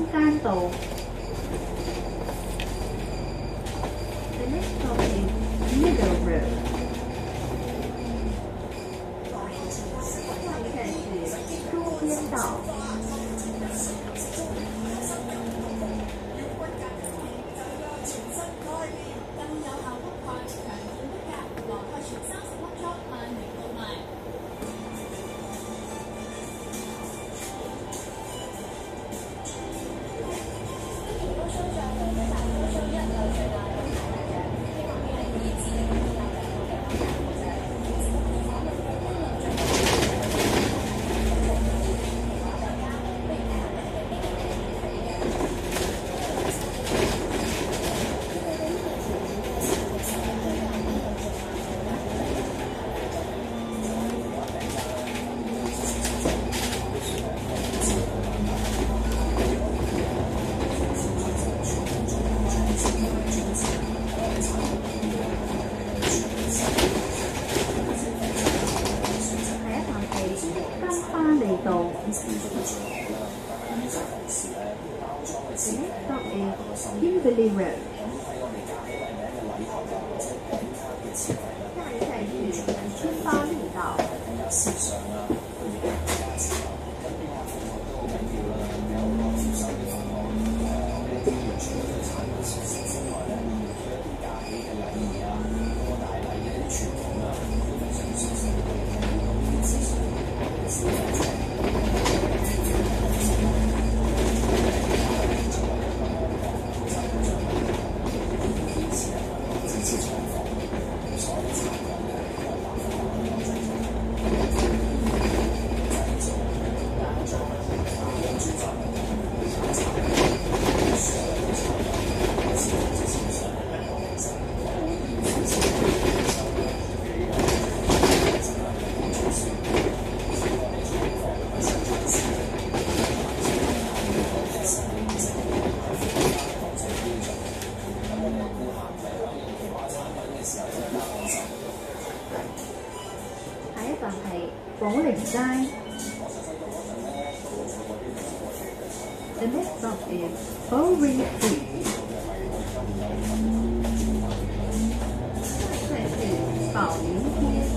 山道。The next stop is Middle Road。下一站是中边道。 Kimberley Road。下一站是金巴利道。寶靈街。The next stop is Bowring Street。下一站是寶林街。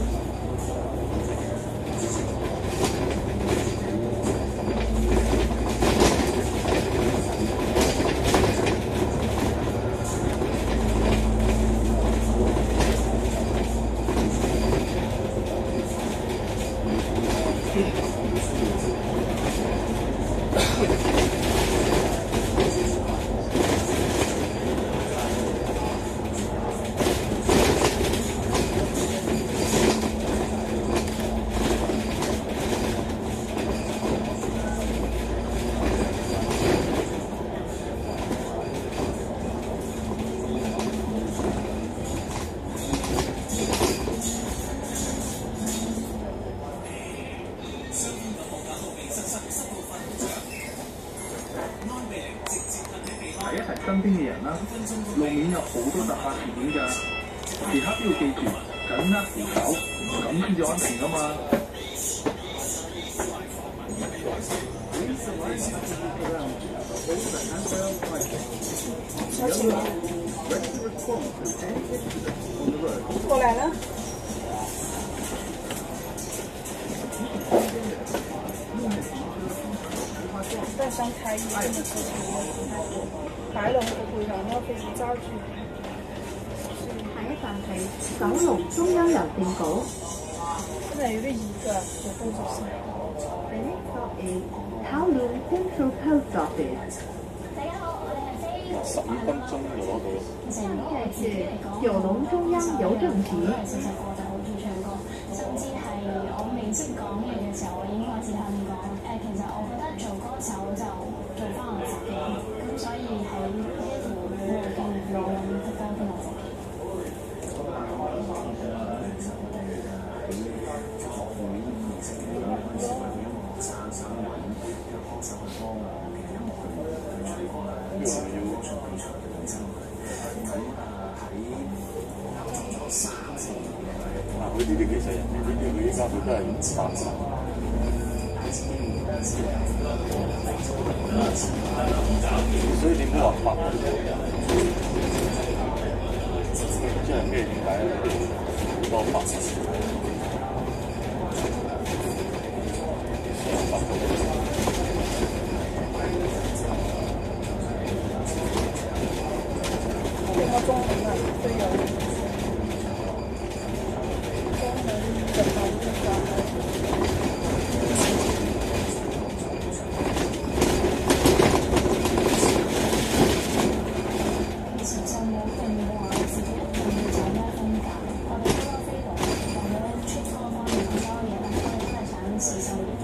提一提身邊嘅人啦，路面有好多突發事件㗎，時刻都要記住緊握扶手，咁先至安全㗎嘛。 過來了。在上开一个白龍嘅會場咯，非常揸住。 下一站係九龍中央郵政局。 真係有啲熱㗎，做工作室。 The next stop is Kowloon Central Post Office。 大家好，我哋係 15分鐘就攞到。 下一站是九龍中央郵政局。 細細個就好中意唱歌，甚至係我未識講嘢嘅時候，我已經開始肯講。其實我覺得做歌手就做翻我自己，咁所以喺呢一條路裏邊努力得翻我自己。 佢呢啲其實人哋呢啲佢依家佢都係咁發愁。 所以你不往放，这样越来越多放。 我中文啊，都有中文的保护法。 其實冇定話自己一定要走咩風格，我哋嗰個飛度或者出歌方面所有嘢咧，我哋都係想試新嘢。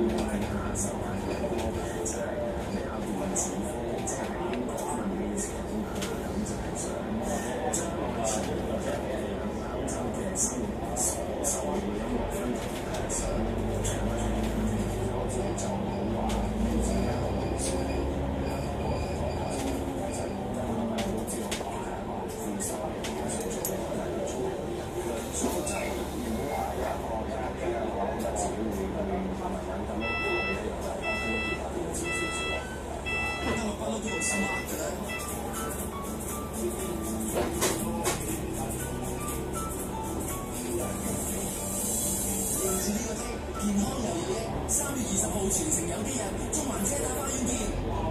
健康遊戲3月20號全城有機日，中環車打花園見。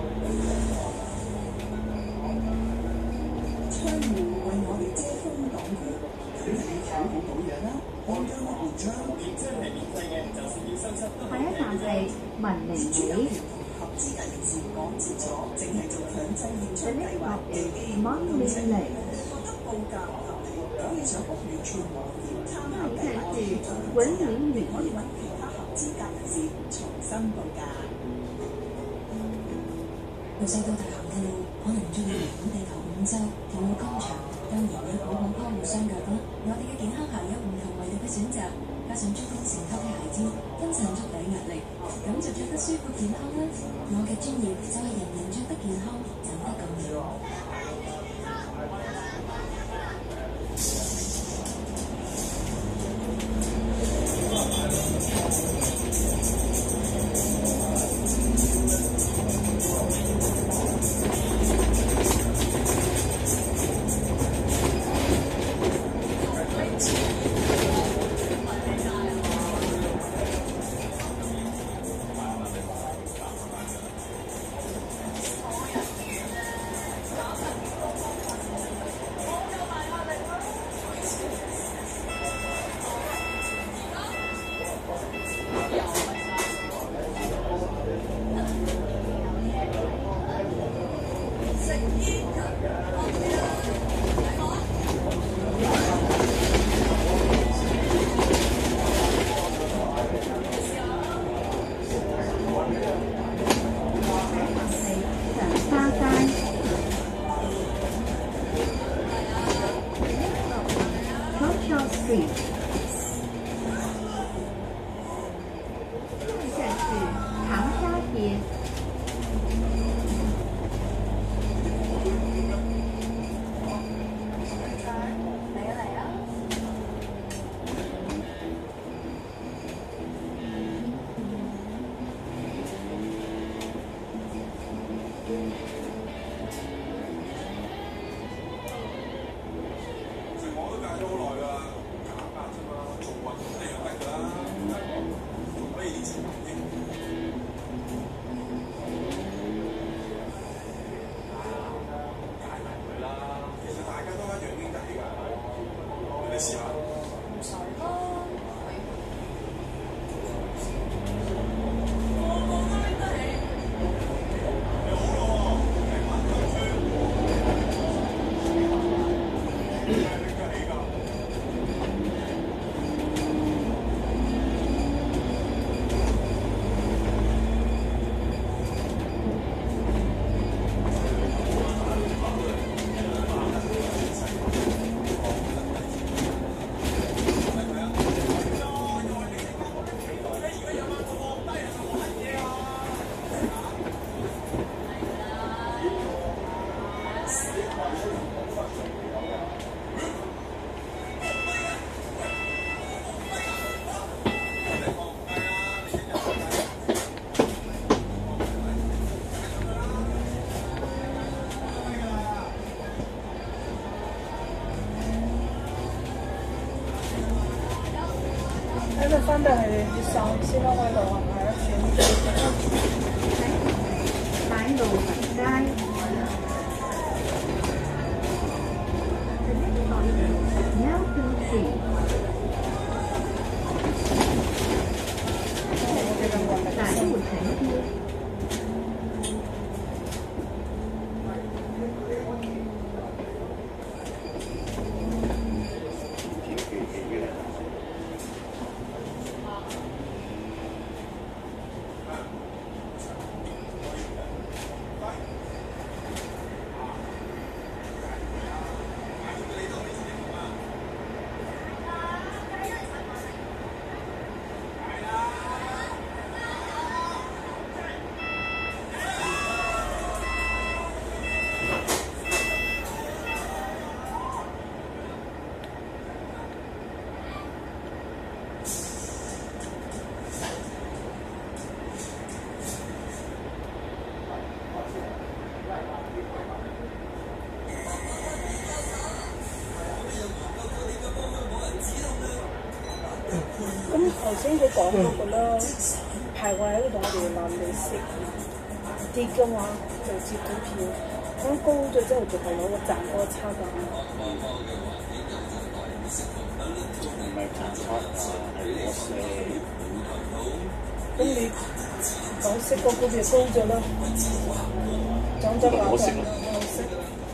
窗戶為我哋遮風擋雨，你好好保養啦，安家屋門窗。電車係免費嘅，就是要收七。 下一站係文明里。 合資格人士講清楚，淨係做強制驗窗計劃嘅機構證，覺得報價唔合理，可以上屋宇署網頁參考計劃資訊， 文明里。 可以揾其他合資格人士重新報價。 由細到大行嘅路，可能中意環地球5周，跳操場，當然要好好呵護雙腳啦。我哋嘅健康鞋有唔同維度嘅選擇，加上足弓承托嘅鞋墊，分散足底壓力，咁就着得舒服健康啦。我嘅專業就係人人着得健康，走得更遠。 做運動你又得㗎啦，仲可以練成。 先啦，我度係咪啊？ 喺路環街。大都會睇啲。 咁頭先佢講嗰個啦，排位喺度同我哋話你食跌嘅話就接股票，咁高咗之後就係攞個賺嗰個差價。 唔係賺差價，係我食。 咁你講息個股票高咗啦，漲咗價錢，我識。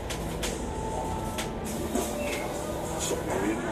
屬於嘛？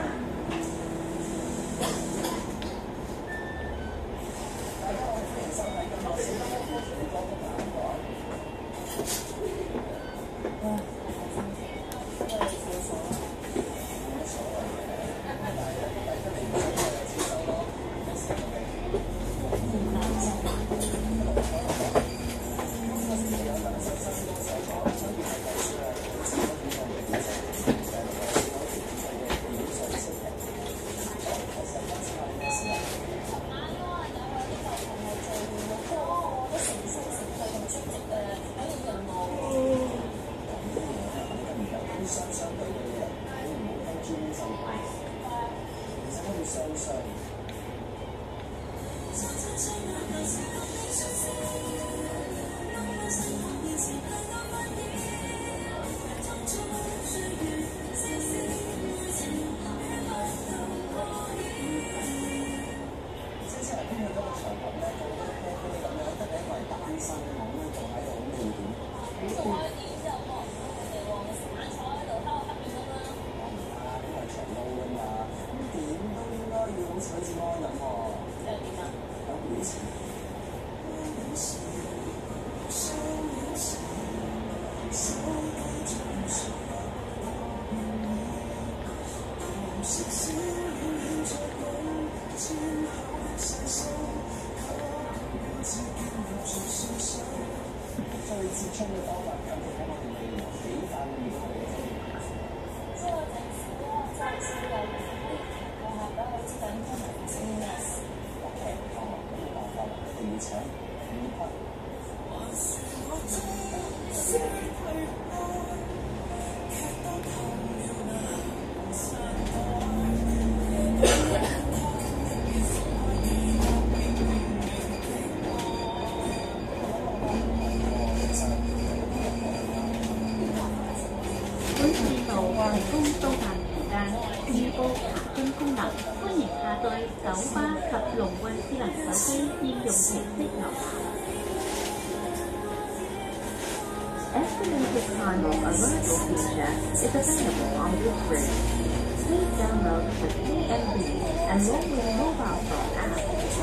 Estimated time of arrival feature is available on this bridge. Please download the TMB and mobile phone app.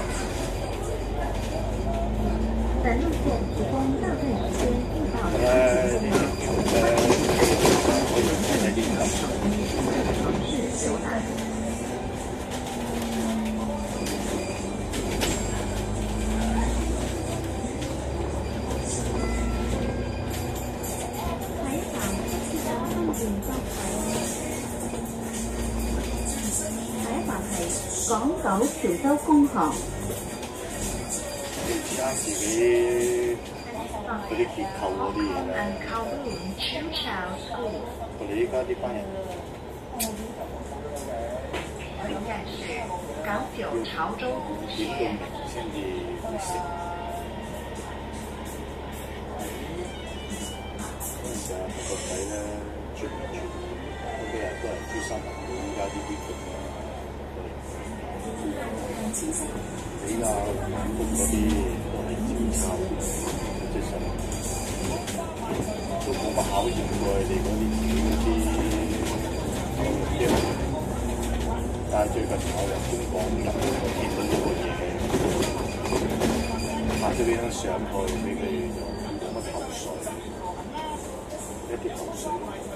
本路线提供大概时间预报的时间，尝试浏览。港九潮州工行。 而家自己嗰啲結構嗰啲嘢咧，我哋依家呢班人。 港九潮州公学。 先至會食。嗰陣時啊，個仔咧轉嚟轉去，嗰幾日都係珠三角到依家呢啲咁樣。比較南部嗰啲都係照抄嘅，即係都冇乜考驗過佢哋嗰啲教育啫。但係最近我由中港入我見到呢個嘢，拍咗幾張相去俾佢就冇乜頭緒，一啲頭緒。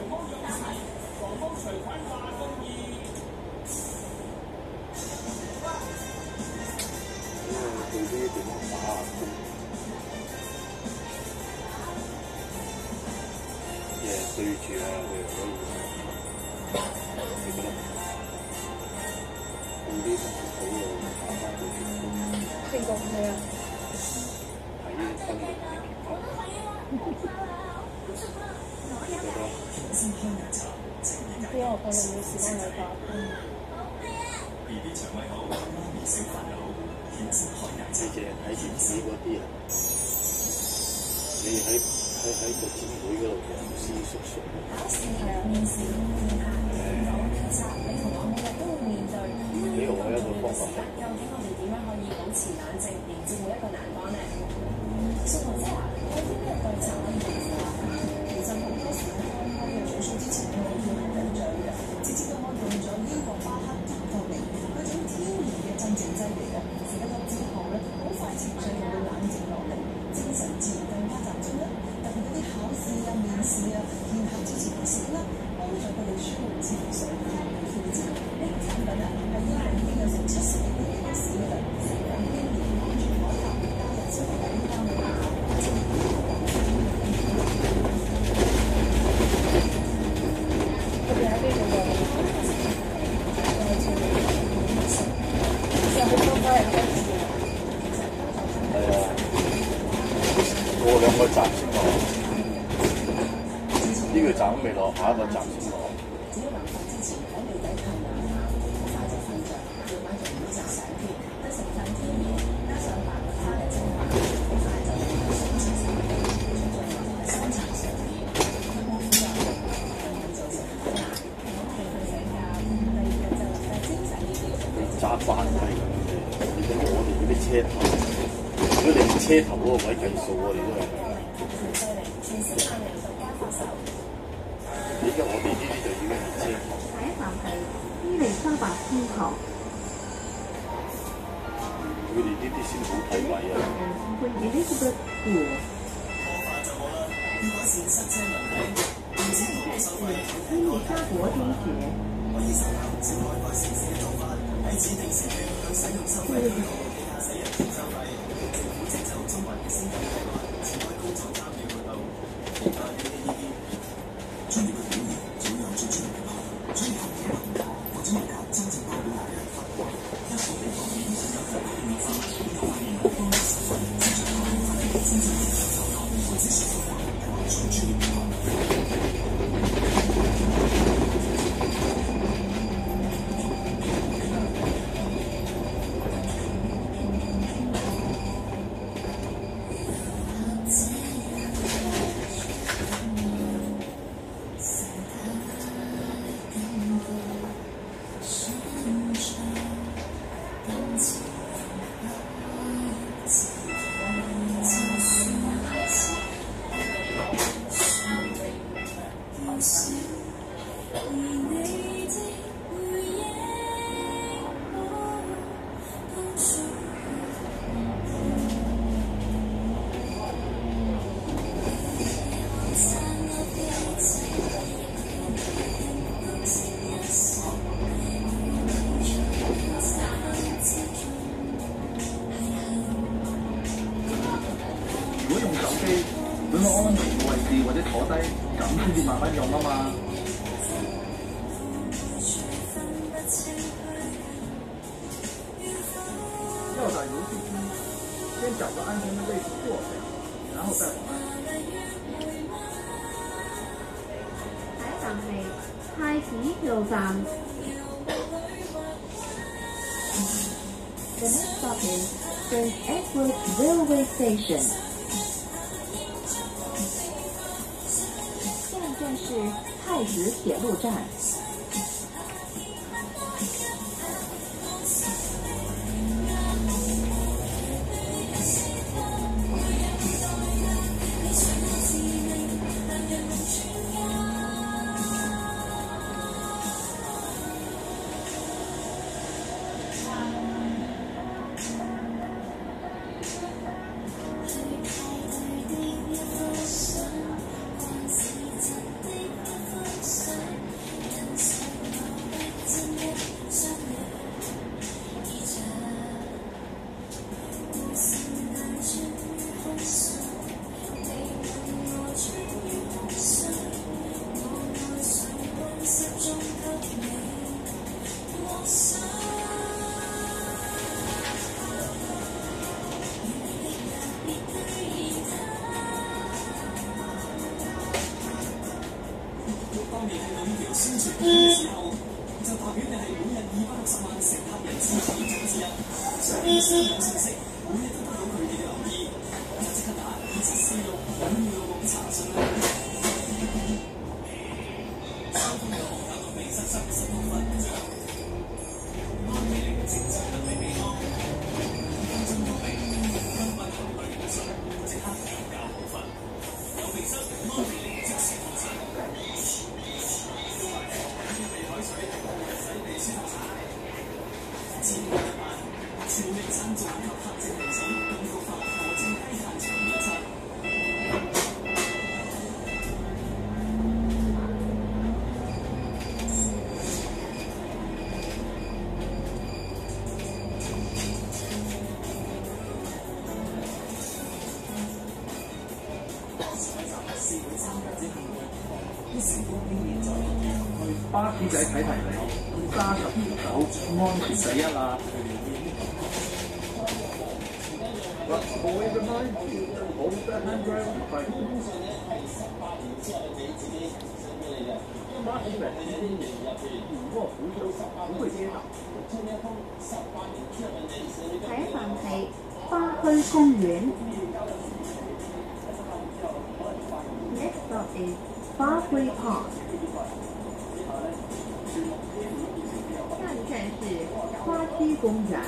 對呢啲點樣打啊？對住啊，佢可以，你覺得？對呢啲好嘅打翻對住。 邊個係啊？ 睇呢啲分類啲結果。你覺得？ 因為我可能冇時間去打。 你淨係睇電視嗰啲啊？你喺個展會嗰度楊師叔叔。你同我一個方法。究竟我哋點樣可以保持冷靜，迎接每一個難關呢？宋學姐啊，我點解對策可以做啊？其實好多時候我哋做數之前，我哋要好緊張嘅，直至到我用咗英國巴克打過嚟，嗰種天然嘅鎮靜劑嚟嘅。之後咧，好快情緒就會冷靜落嚟，精神自然更加集中啦。特別嗰啲考試啊、面試啊、見客之前嘅食啦，幫助佢哋舒緩情緒，調節。呢個產品啊，係英國已經有成70幾年嘅歷史㗎啦，成長經驗安全可靠，加入消費者監管。佢哋喺邊度㗎？有好多家人跟住。係啊，過2個站先落，呢個站未落，下一個站先落。只要臨瞓之前喺未抵抗冷下，好快就瞓着，夜晚就唔會扎醒添。得成分天然，加上白蜜花嘅精華，好快就能夠鬆弛身體，促進人嘅新陳代謝。佢冇副作用，根本就食唔辣，我哋去醒覺，第2日就能夠精神啲。揸飯係咁嘅，你睇我哋嗰啲車頭。如果你車頭嗰個位計數，我哋都係。依家我哋呢啲就已經係車頭。 第一站係伊利沙伯天堂。 佢哋呢啲先好睇位啊。 Elizabeth School。 改善塞車問題，唔止同學收費， 伊利沙伯中學。 可以參考小海外城市嘅做法，喺指定時段向使用收費機構嘅駕駛人員收費。政府正就中環嘅升級計劃展開工作參與活動，期待你嘅意見。專業嘅表現總有最專業嘅牌，專業嘅朋友或者為求真正代表我嘅法國，一個地方面有特別嘅化，有發現多實惠，市場可能發現先至接受收購，或者是服務係話最專業嘅牌。 揾個安全嘅位置或者坐低，咁先至慢慢用啊嘛。要打游戏机，先找个安全的位置坐下，然後再玩。 第一站係太子路站。 The next stop is Prince Edward Railway Station. 下一站是太子铁路站。 當你喺兩條宣傳嘅時候，就代表你係每日260萬乘客人次其中之一。上面相關信息，每日都得到佢哋嘅留意，就即刻打2746-5266查詢啦。收工有學校獨立室10多分嘅啫，安美玲正在等你備課，5分鐘到嚟，今晚考慮唔上，即刻有覺好瞓。有備室安美玲即時放產。全力贊助及客席地址：更局發何正雞飯場17。 巴士仔睇題你，揸10條狗，安全第一啦！Always remind you, hold the handrail tight. 下一站係花墟公園。Next stop is Farfree Park. 下一站是花墟公園。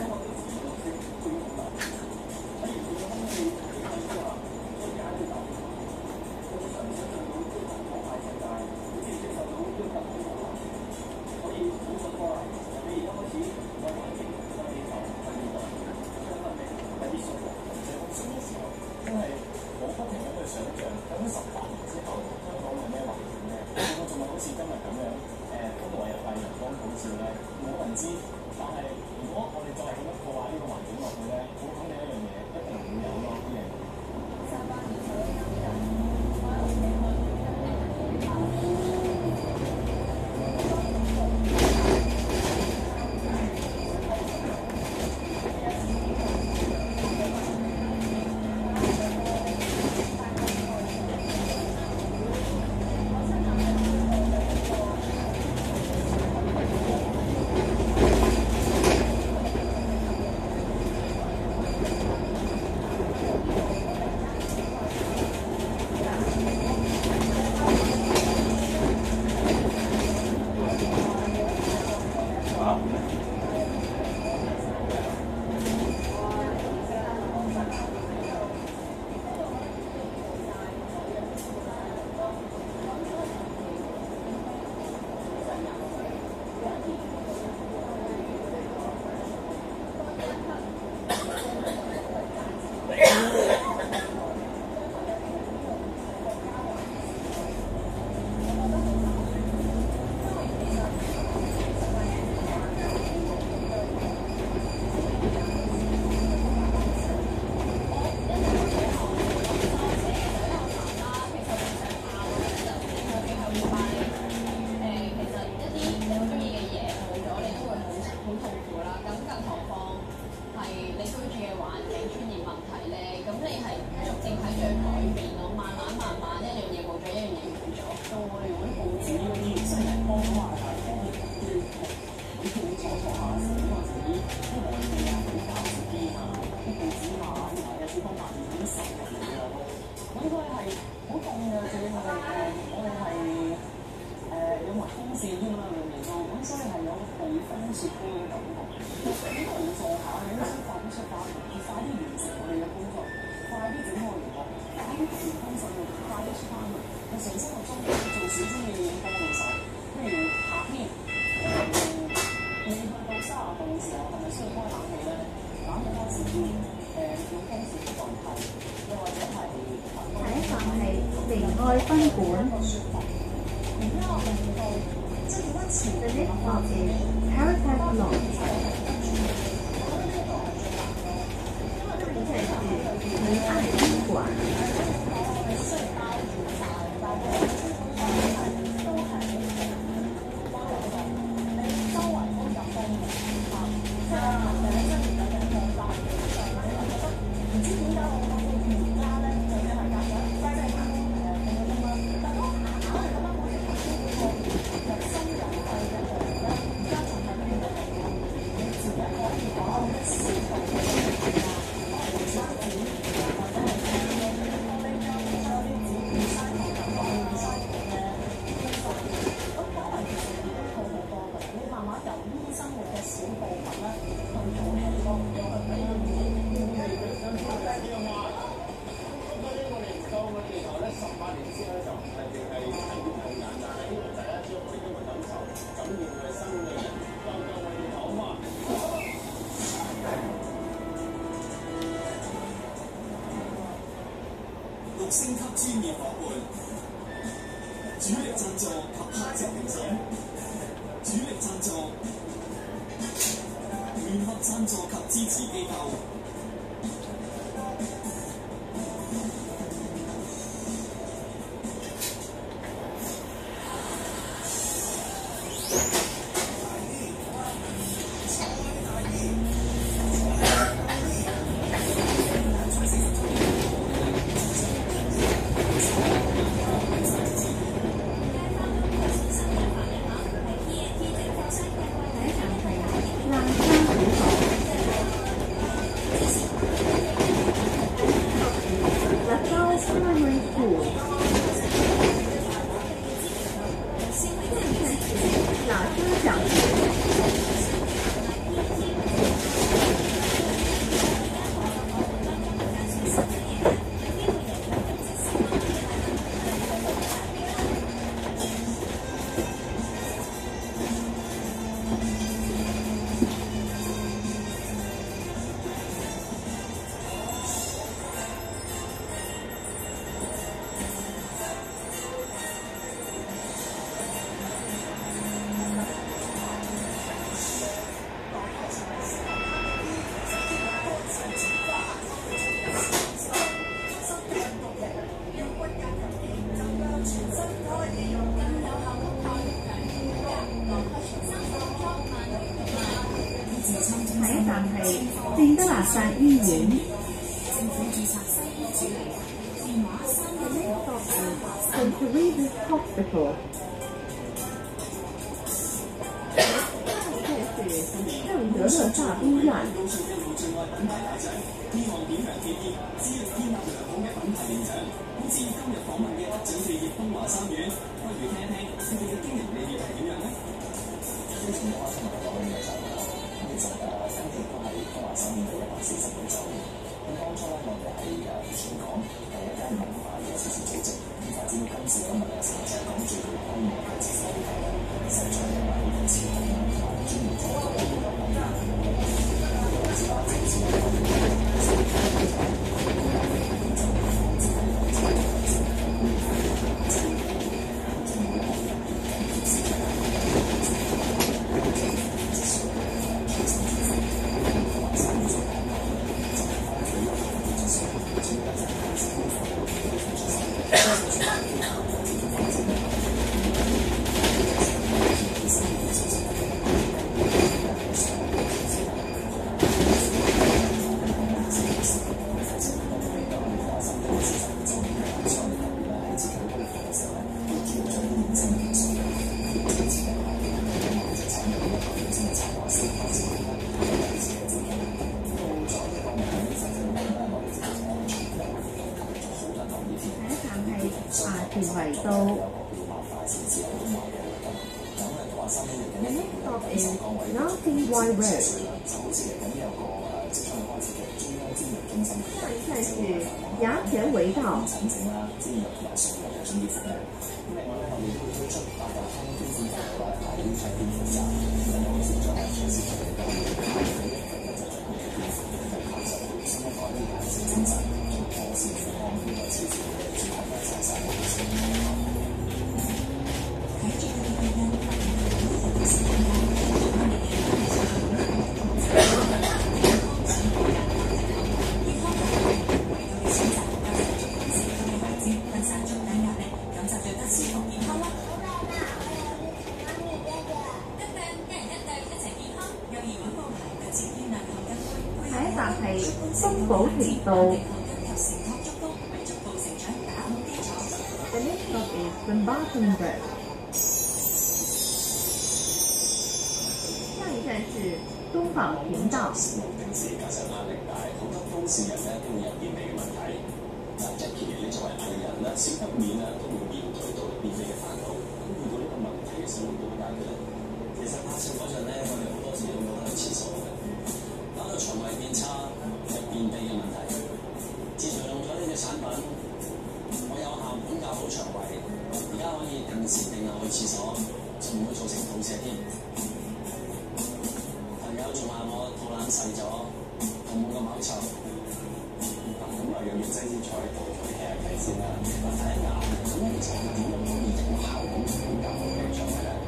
愛賓館。 然之後令到即係點解前 The next stop is Heritage Lodge。接係離岸賓館。 6星級專業伙伴，主力贊助及客席評審，主力贊助，聯合贊助及支持機構。 聖德肋撒醫院。St. Teresa's Hospital。這是聖德肋撒醫院。 呢項表揚企業致力建立良好嘅品牌形象。好似今日訪問嘅得獎企業東華三院，不如聽一聽佢哋嘅經營理念係點樣呢？最先我今日講嘅就係其實今年都係東華三院嘅140年週年。咁當初咧，我哋係全港第一間文化嘅慈善組織，咁發展到今時今日咧，成日講最具規模嘅慈善機構，實在係呢個慈善文化專業做到呢個方面。 田圍道。The next stop is Mountain White Road。下一站是衙前圍道。 精神，同時放呢個支持嘅主題嘅曬曬。 The next stop is Dumbarton Road. 下一站是东宝频道。 平時加上壓力大，好多當事人咧都會有便秘嘅問題。Jackie，你作為藝人啦，少不免啊都會面對到便秘嘅煩惱。咁遇到呢個問題嘅時候，點解決咧？其實拍攝嗰陣咧，我哋好多時都冇得去廁所嘅，搞到腸胃變差，有便秘嘅問題。自從用咗呢隻產品，我有效管教好腸胃，而家可以定時定候去廁所，就唔會造成肚瀉添。朋友仲話我肚腩細咗，我冇咁口臭。咁啊，又要擠啲菜同佢傾下偈先啦。第一眼咁咧，其實我點樣可以有效咁管教好嘅腸胃咧？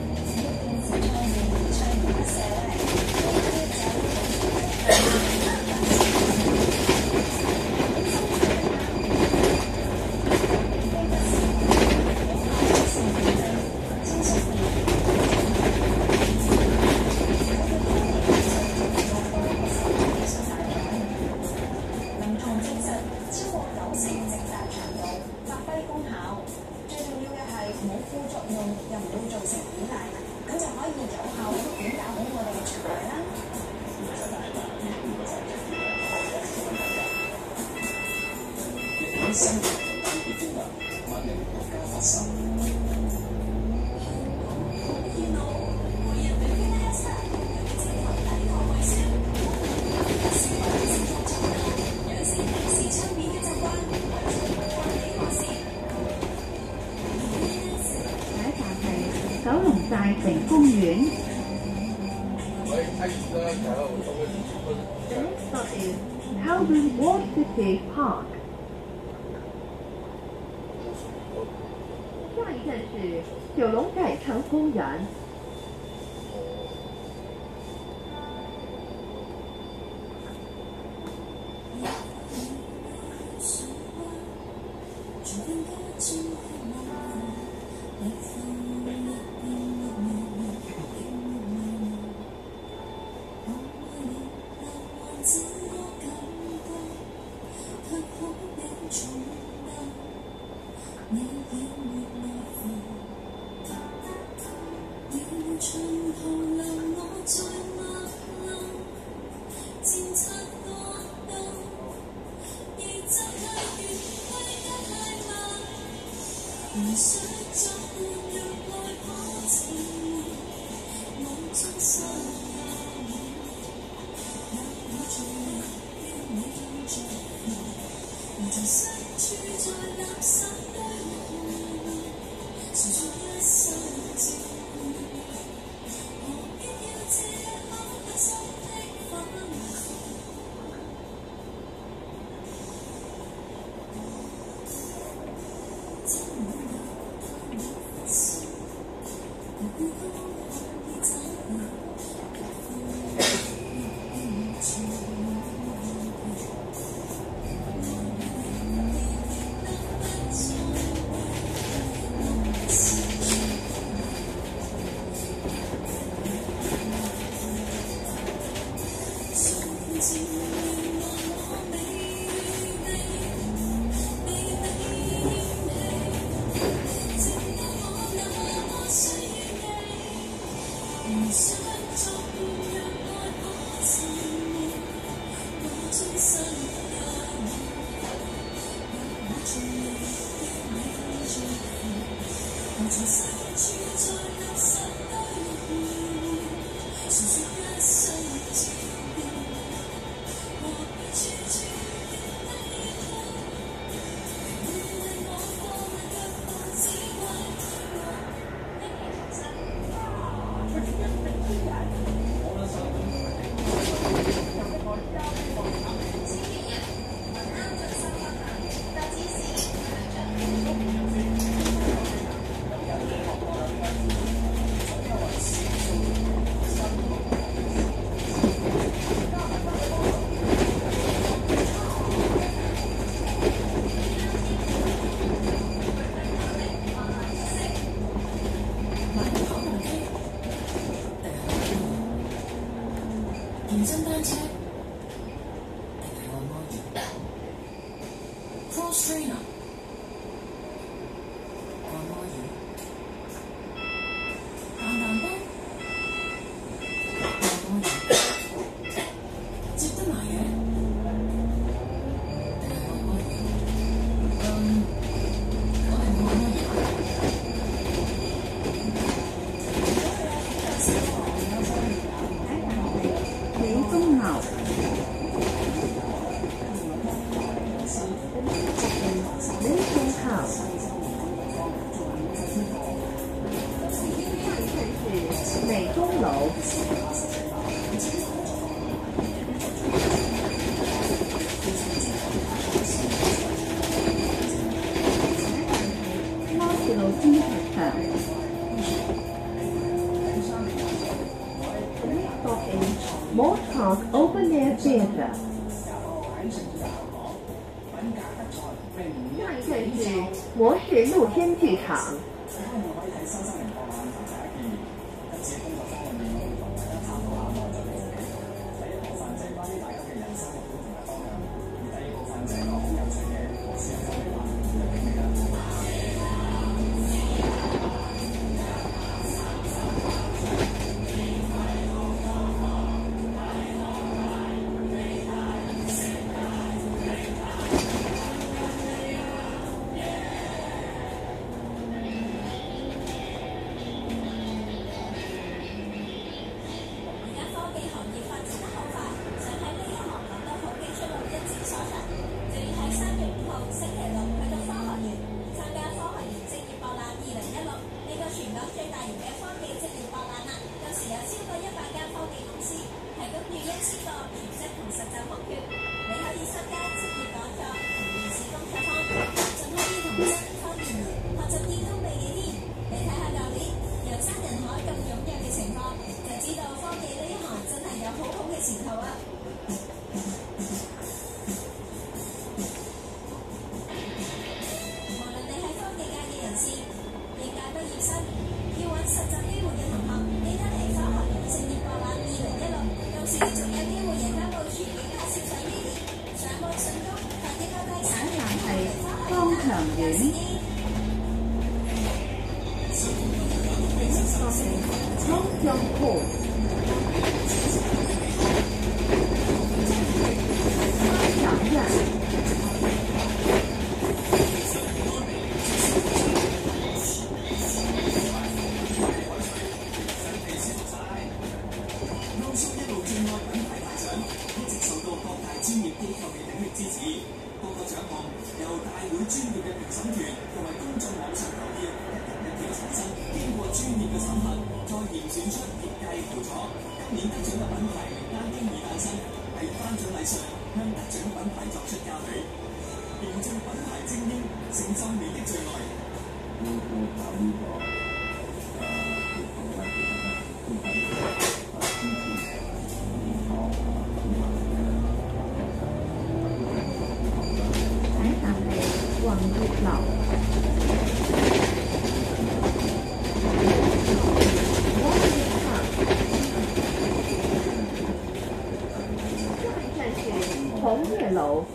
九龍大城公園。The next stop is Calvin Wall City Park. 下一站是九龍改成公園。 Cross trainer。按摩椅。彈彈波。按摩椅。接得埋嘅。按摩椅。我係按摩椅。 美中樓。美中楼。摩鐵路專劇場。Moorpark Open Air Theatre。下一站是模式露天剧场。红月楼。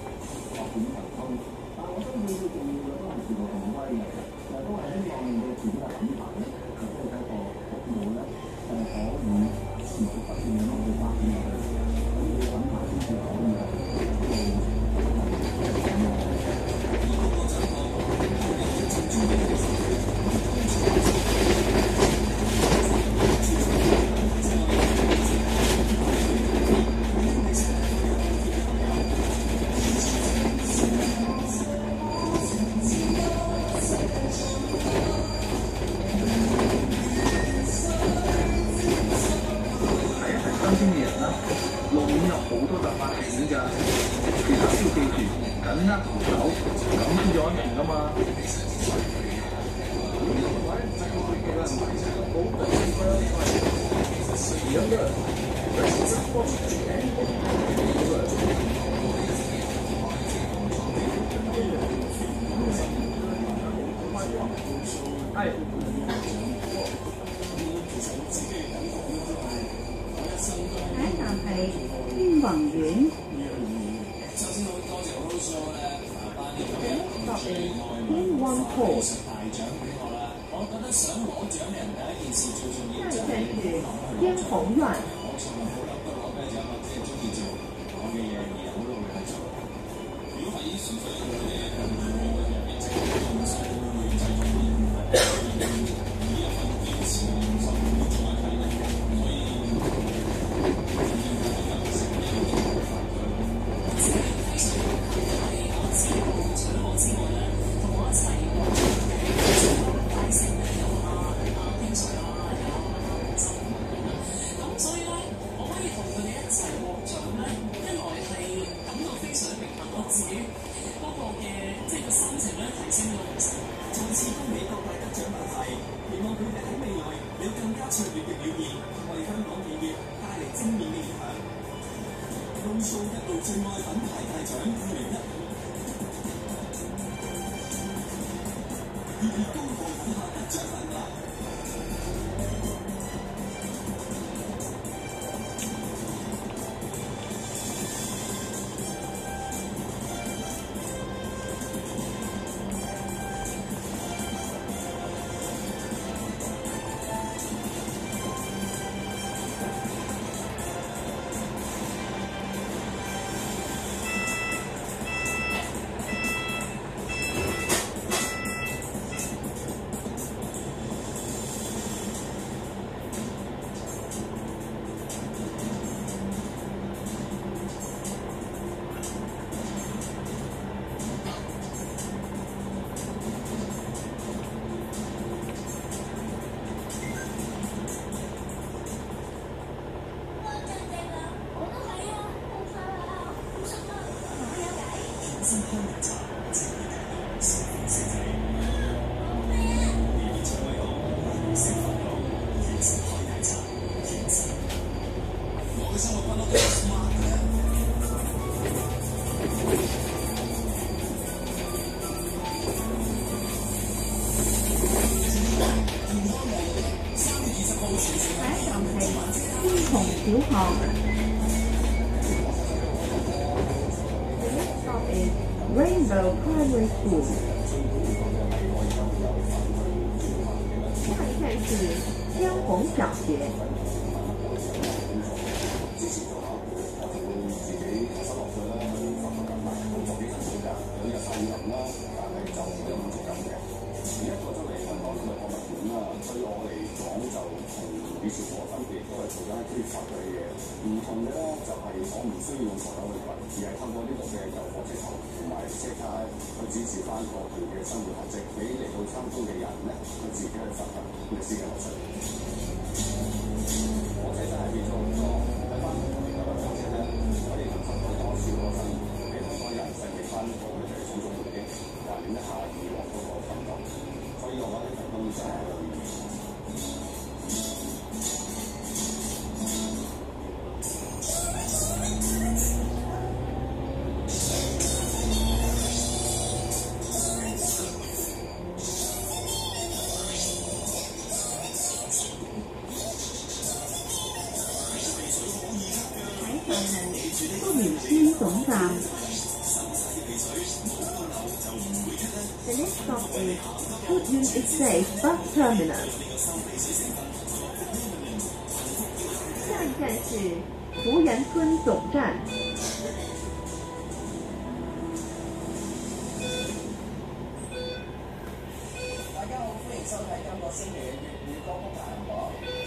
下一站係天宏苑。 首先好多謝 Roadshow 咧，班呢個 is Tin Won Po。 大獎俾我啦！我覺得想攞獎嘅人第一件事最重要就下一係站是天宏苑。 我從來冇諗過攞咩獎，我只係中意做我嘅嘢，而好努力去做。如果係以前嘅數一路最愛品牌大獎2021，熱烈恭賀以下得獎品牌。 小學。The next stop is Rainbow Primary School。下一站是江虹小學。 以前我分別都係做緊一啲實際嘅嘢，唔同嘅咧就係我唔需要用左手去揾，而係透過呢個嘅有火車頭同埋車卡去展示翻過去嘅生活痕跡，俾嚟到參觀嘅人咧，佢自己去發掘歷史嘅樂趣。火車真係變咗好多，睇翻而家嘅火車咧，可以能夠多少個新俾香港人細味翻過去嘅種種回憶，懷念一下以往嗰個感覺。所以我覺得呢份工真係有意義。 富民區總站。The next stop is Foothill Estate Bus Terminal。下一站是福仁村總站。 大家好，歡迎收睇今個星期嘅粵語歌曲排行榜。